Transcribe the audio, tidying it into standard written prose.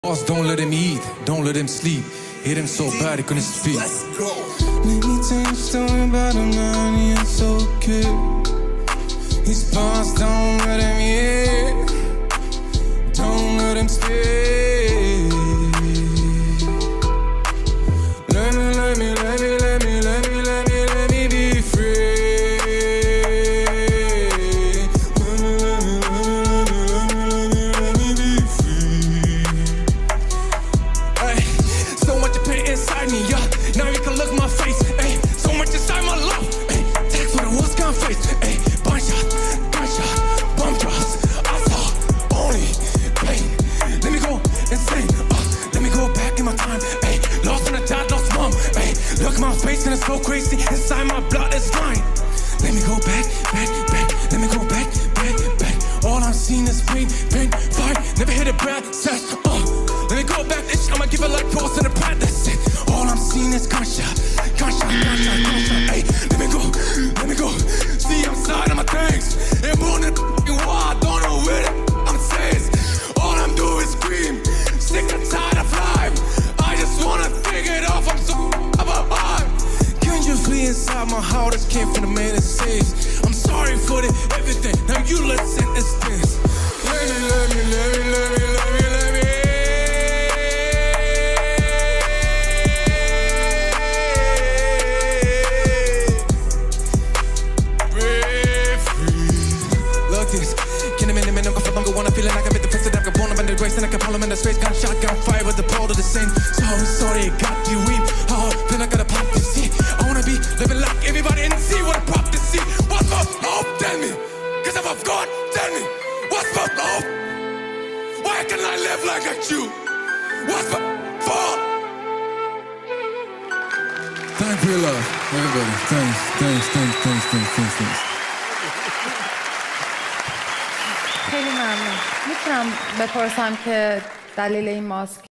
Boss, don't let him eat, don't let him sleep. Hit him so bad he couldn't speak. Let's go. Let me tell you a story about a man, he ain't so kid. His boss, don't let him eat, don't let him speak. Let me be free. Let me be free. Ay, so much pain inside me, yeah. Now you can look my face. Ay, so much inside my love. Ay, tax what it was, gone face. Ay, gunshot, bum drops. I saw only pain. Let me go insane. Let me go back in my time. Ay, lost in a dad, lost mom. Ay, look at my face and it's so crazy. Inside my blood is mine. Let me go back. Let me go back. All I'm seeing is pain, fire. Never hit a bad set. Let me go back. I'ma give it like pros in the pride. That's it. All I'm seeing is gunshot. Hey, let me go. See, I'm side of my things. And born in the war, I don't know where I'm saying. All I'm doing is scream. Sick and tired of life. I just wanna take it off. I'm so alive. Can you flee inside my heart? This came from the man that saves. I'm sorry for the everything. Now you let's end this dance. Let me. Feeling like I'm at the fence that I can born up under grace and I can pull him in the space. Gunshot, gunfire with the pole to the same. Sorry, it got you weep. Then I gotta pop this shit. I wanna be living like everybody and see what I pop this shit. What's my hope? Tell me. Cause if I've gone, tell me. What's my hope? Why can't I live like a Jew? What's my fault? Thank you, love. Everybody, thanks. خیلی ممنون. میتونم بپرسم که دلیل این ماسک